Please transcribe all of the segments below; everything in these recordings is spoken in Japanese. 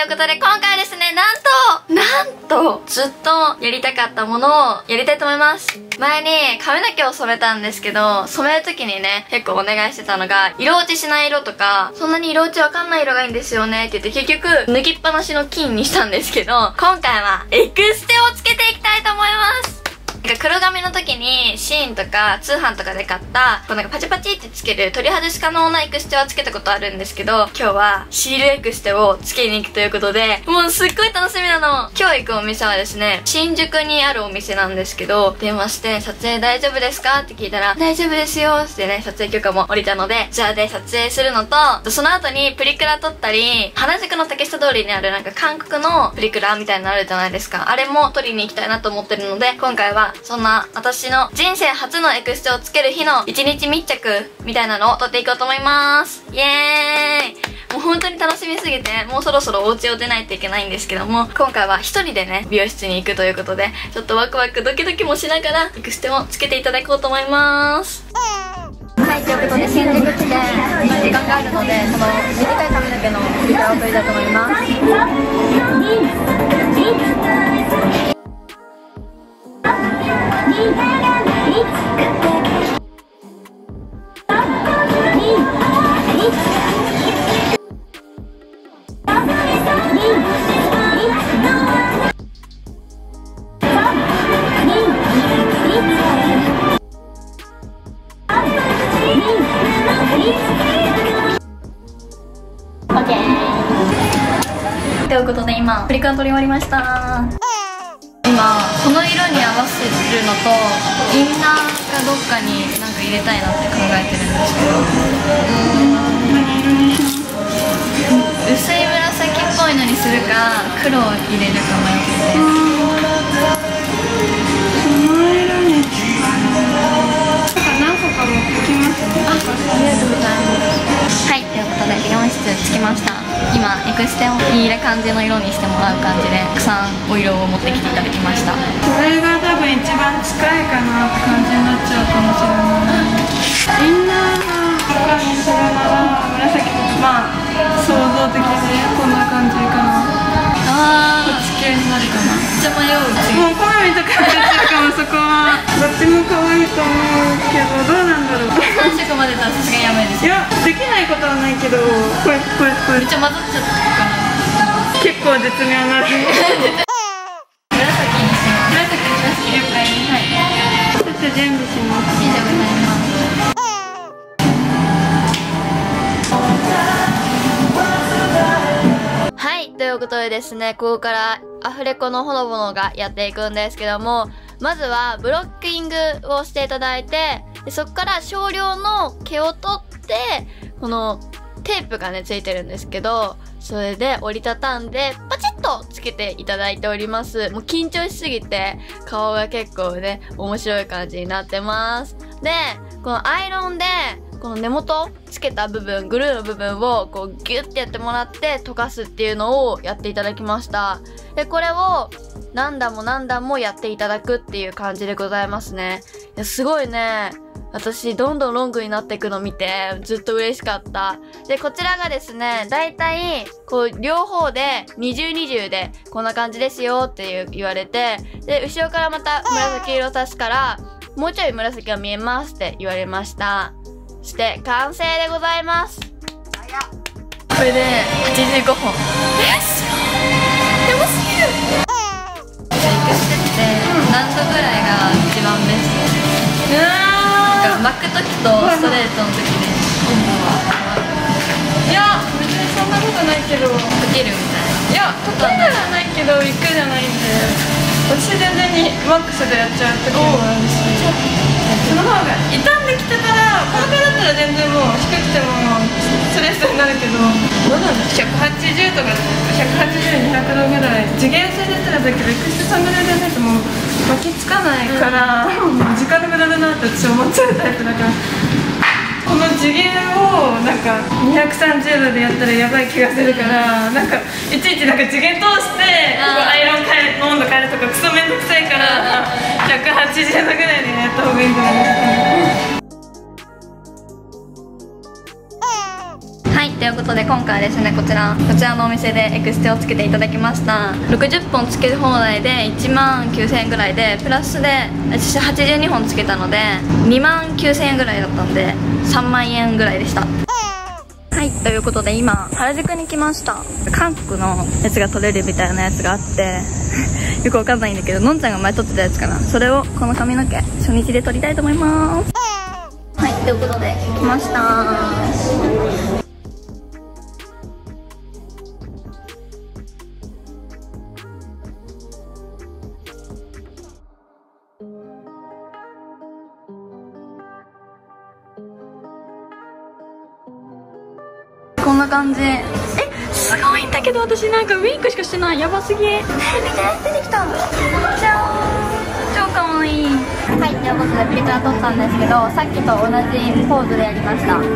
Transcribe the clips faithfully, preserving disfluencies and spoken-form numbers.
いうことで今回はですね、なんとなんとずっとやりたかったものをやりたいと思います。前に髪の毛を染めたんですけど、染める時にね結構お願いしてたのが、色落ちしない色とか、そんなに色落ちわかんない色がいいんですよねって言って結局脱ぎっぱなしの金にしたんですけど、今回はエクステをつけていきたいと思います。なんか黒髪の時にシーンとか通販とかで買ったこうなんかパチパチってつける取り外し可能なエクステはつけたことあるんですけど、今日はシールエクステをつけに行くということで、もうすっごい楽しみなの。今日行くお店はですね、新宿にあるお店なんですけど、電話して撮影大丈夫ですかって聞いたら、大丈夫ですよってね、撮影許可も下りたので、じゃあで撮影するのと、その後にプリクラ撮ったり、原宿の竹下通りにあるなんか韓国のプリクラみたいなのあるじゃないですか。あれも撮りに行きたいなと思ってるので、今回はそんな私の人生初のエクステをつける日の一日密着みたいなのを撮っていこうと思います。イエーイ。もう本当に楽しみすぎて、もうそろそろお家を出ないといけないんですけども、今回は一人でね美容室に行くということで、ちょっとワクワクドキドキもしながらエクステをつけていただこうと思います。はい、ということで新宿来て時間があるので、この短い髪の毛のプリクラを撮りたいと思います。ということで今プリクラ撮り終わりました。今この色に合わせるのとインナーがどっかになんか入れたいなって考えてるんですけど、薄い紫っぽいのにするか黒を入れるか迷ってて、 この色に何個か持ってきますね。 あ、ありがとうございます。はい、ということで美容室着きました。今エクステをいい感じの色にしてもらう感じでたくさんお色を持ってきていただきました。 これが多分一番近いかなって感じになっちゃうかもしれない。インナーが赤にするなら紫とか、まあ想像的にこんな感じかな。 あー、 こっち系になるかな。 めっちゃ迷う。次もう好みとかになっちゃうかも。そこはどっちも可愛いと思うけど、どうなんだろう。 さん色までだとさすがにやばいです。 いや、できないことはないけど、これこれこれめっちゃ混ざっちゃったかな。 結構絶妙な紫にし紫にします。紫にします。了解。はい。 ちょっと準備します。 ありがとうございます。はい、ということでですね、ここからアフレコのほのぼのがやっていくんですけども、まずはブロッキングをしていただいて、でそこから少量の毛を取って、このテープがねついてるんですけど、それで折りたたんでパチッとつけていただいております。もう緊張しすぎて顔が結構ね面白い感じになってます。でこのアイロンでこの根元つけた部分、グルーの部分をこうギュッてやってもらって溶かすっていうのをやっていただきました。でこれを何段も何段もやっていただくっていう感じでございますね。いやすごいね、私どんどんロングになっていくの見てずっと嬉しかった。でこちらがですね、だいたいこう両方でにじゅうにじゅうでこんな感じですよっていう言われて、で後ろからまた紫色足すからもうちょい紫が見えますって言われました。そして完成でございます。これではちじゅうごほん。え、すごい、やばすぎる。エクステって何度ぐらいが一番ベスト？うわー、巻く時とストレートの時で温度は変わる？ いや、別にそんなことないけど。 溶けるみたいな。 いや、溶けるはないけど行くじゃないんで、私全然にマックスでやっちゃう時もあるし、その方が傷んできてたら、このくらいだったら全然もう低くてもストレスになるけど、どうなんだ、ひゃくはちじゅうとかひゃくはちじゅう、にひゃくどぐらい次元性だったらだけど、エクステさんぐらいじゃないともう巻きつかないから、うん、時間の無駄だなって私思っちゃうタイプだから、この次元をなんかにひゃくさんじゅうどでやったらやばい気がするから、なんかいちいちなんか次元通してここアイロン変え、温度変えるとかクソめんどくさいから、ひゃくはちじゅうどぐらいでやった方がいいんじゃないですかね。 はい、とということで今回はですね、こちらこちらのお店でエクステをつけていただきました。ろくじゅっぽんつけ放題でいちまんきゅうせんえんぐらいで、プラスで私はちじゅうにほんつけたのでにまんきゅうせんえんぐらいだったんでさんまんえんぐらいでした。はい、ということで今原宿に来ました。韓国のやつが撮れるみたいなやつがあってよくわかんないんだけど、のんちゃんが前撮ってたやつかな、それをこの髪の毛初日で撮りたいと思います。はい、ということで来ました。こんな感じ。え、すごいんだけど、私なんかウィンクしかしてない。やばすぎ。ねえ、見て、出てきた。じゃーん、超かわいい。はい、ということでプリクラ撮ったんですけど、さっきと同じポーズでやりました。はい、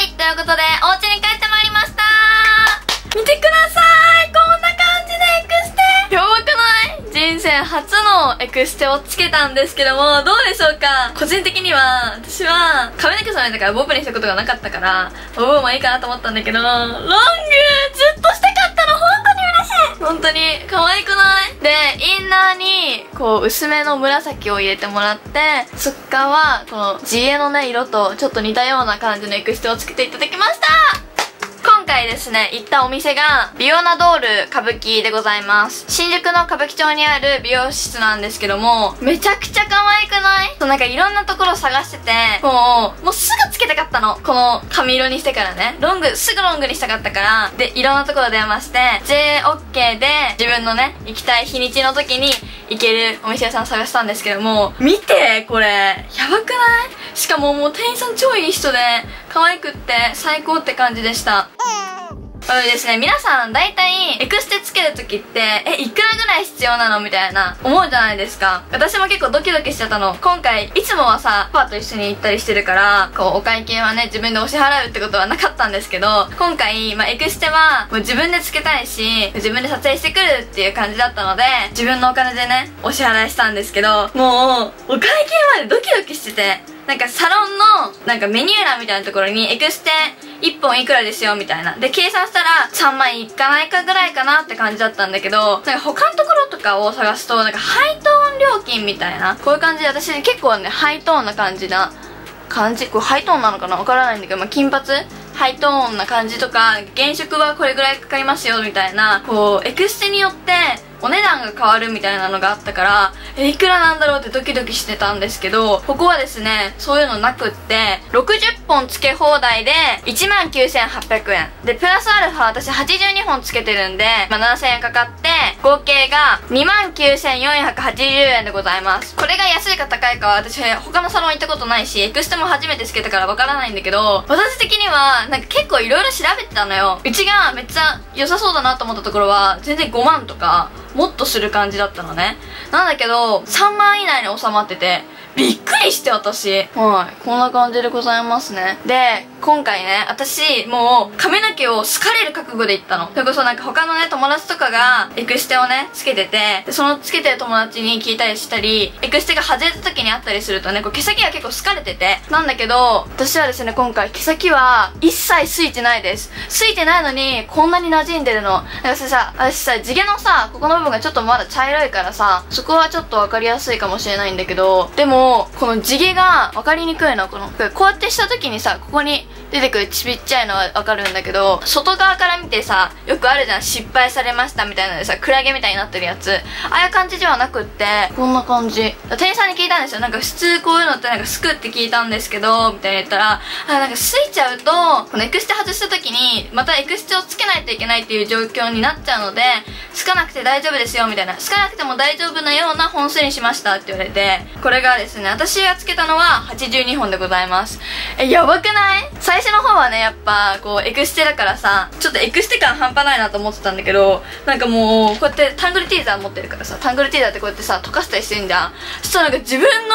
ということでお家に帰ってまいりました。見てください、こんな感じでエクステやばくない？人生初のエクステをつけたんですけども、どうでしょうか。個人的には私は髪の毛染めたからボブにしたことがなかったからボブもいいかなと思ったんだけど、ロングずっとしたかったの。本当に嬉しい。本当に可愛くない？で、インナーにこう薄めの紫を入れてもらって、そっからはこの地毛のね色とちょっと似たような感じのエクステをつけていただきました。今回ですね、行ったお店がビオナドール歌舞伎でございます。新宿の歌舞伎町にある美容室なんですけども、めちゃくちゃ可愛くない？そう、なんかいろんなところを探してて、もうもうすぐつけたかったの。この髪色にしてからね、ロングすぐロングにしたかったから、でいろんなところ電話して ジェイオーケー で自分のね行きたい日にちの時に行けるお店屋さん探したんですけども、見てこれやばくない？しかももう店員さん超いい人で可愛くって最高って感じでした。あのですね、皆さん大体エクステつけるときってえいくらぐらい必要なのみたいな思うじゃないですか。私も結構ドキドキしちゃったの。今回いつもはさパパと一緒に行ったりしてるから、こうお会計はね自分でお支払うってことはなかったんですけど、今回、まあ、エクステはもう自分でつけたいし自分で撮影してくるっていう感じだったので、自分のお金でねお支払いしたんですけど、もうお会計までドキドキしてて、なんかサロンのなんかメニュー欄みたいなところにエクステいっぽんいくらですよみたいなで計算したらさんまんいかないかぐらいかなって感じだったんだけど、なんか他のところとかを探すとなんかハイトーン料金みたいな、こういう感じで私結構ねハイトーンな感じな感じ、これハイトーンなのかなわからないんだけど、まあ、金髪ハイトーンな感じとか原色はこれぐらいかかりますよみたいな、こうエクステによってお値段が変わるみたいなのがあったから、えいくらなんだろうってドキドキしてたんですけど、ここはですねそういうのなくってろくじゅっぽんつけ放題でいちまんきゅうせんはっぴゃくえんで、プラスアルファ私はちじゅうにほんつけてるんで、まあ、ななせんえんかかって合計がにまんきゅうせんよんひゃくはちじゅうえんでございます。これが安いか高いかは私他のサロン行ったことないしエクステも初めてつけたからわからないんだけど、私的にはなんか結構いろいろ調べてたのよ。うちがめっちゃ良さそうだなと思ったところは全然ごまんとかもっとする感じだったのね。なんだけどさんまん以内に収まっててびっくりして、私はい、こんな感じでございますね。で今回ね私もう髪の毛を好かれる覚悟で行ったの。それこそなんか他のね友達とかがエクステをねつけてて、でそのつけてる友達に聞いたりしたり、エクステが外れた時にあったりするとね、こう毛先が結構好かれてて、なんだけど私はですね今回毛先は一切ついてないです。ついてないのにこんなに馴染んでるの。私さ私さ地毛のさここの部分がちょっとまだ茶色いからさ、そこはちょっと分かりやすいかもしれないんだけど、でもこの地毛が分かりにくいの。このこうやってした時にさここに出てくるちびっちゃいのは分かるんだけど、外側から見てさよくあるじゃん、失敗されましたみたいなのでさクラゲみたいになってるやつ、ああいう感じではなくってこんな感じ。店員さんに聞いたんですよ。なんか普通こういうのってなんかすくって聞いたんですけどみたいに言ったら、あなんかすいちゃうとこのエクステ外した時にまたエクステをつけないといけないっていう状況になっちゃうので、つかなくて大丈夫ですよみたいな、つかなくても大丈夫なような本数にしましたって言われて、これがですね私がつけたのははちじゅうにほんでございます。えやばくない？最初の方はねやっぱこうエクステだからさちょっとエクステ感半端ないなと思ってたんだけど、なんかもうこうやってタングルティーザー持ってるからさ、タングルティーザーってこうやってさ溶かしたりしてんじゃん。そしたらなんか自分の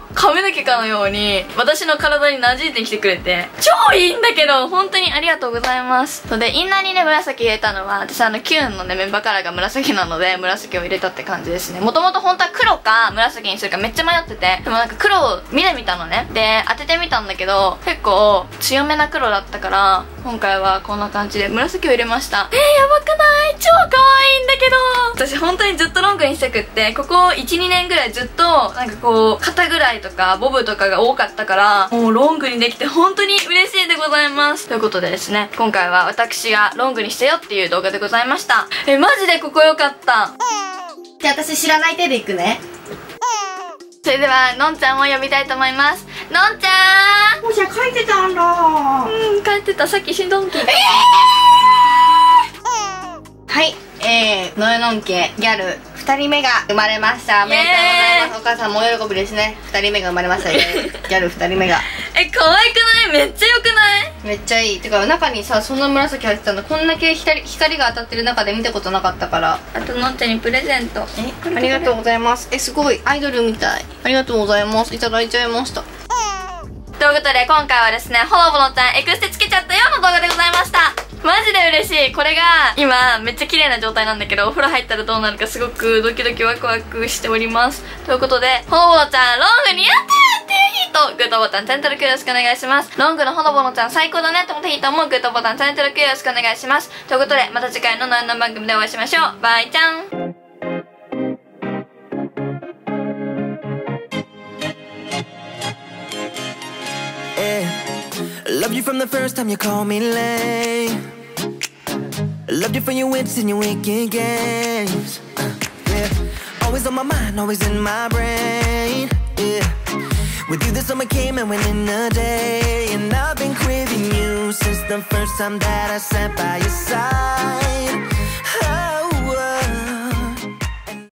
髪の毛かのように私の体に馴染んできてくれて超いいんだけど、本当にありがとうございます。それでインナーにね紫入れたのは、私あのキュンのねメンバーカラーが紫なので紫を入れたって感じですね。もともと本当は黒か紫にするかめっちゃ迷ってて、でもなんか黒を見てみたのね。で当ててみたんだけど結構強めな黒だったから、今回はこんな感じで紫を入れました。えー、やばくない？超可愛いんだけど、私本当にずっとロングにしたくって、ここ いちにねんぐらいずっとなんかこう肩ぐらいとかボブとかが多かったから、もうロングにできて本当に嬉しいでございます。ということでですね、今回は私がロングにしたよっていう動画でございました。えマジでここ良かった。 じゃあ私知らない手でいくね。 それではのんちゃんを呼びたいと思います。のんちゃん。 もしや書いてたんだ。 うん、帰ってた。さっきシンドンキー。えーはい、えー、のえのん家ギャルふたりめが生まれました。おめでとうございます。お母さんも大喜びですね。ふたりめが生まれましたね。ギャルふたりめが。 え、可愛くない？めっちゃ良くない？ めっちゃいい。てか中にさ、そんな紫入ってたの、こんだけ光光が当たってる中で見たことなかったから。 あとのんちゃんにプレゼント。 え、ありがとうございます。え、すごいアイドルみたい。ありがとうございます。いただいちゃいました。 ということで今回はですね、ほのぼのちゃんエクステつけちゃったよの動画でございました。マジで嬉しい。これが今めっちゃ綺麗な状態なんだけど、お風呂入ったらどうなるかすごくドキドキワクワクしております。ということで、ほのぼのちゃんロングにやってっていう人、グッドボタンチャンネル登録よろしくお願いします。ロングのほのぼのちゃん最高だねって思った人もグッドボタンチャンネル登録よろしくお願いします。ということでまた次回のなんなん番組でお会いしましょう。バイちゃん。 Loved you from the first time you called me late. Loved you for your wits and your wicked games. uh, Yeah, always on my mind, always in my brain. Yeah, with you the summer came and went in a day. And I've been craving you since the first time that I sat by your side.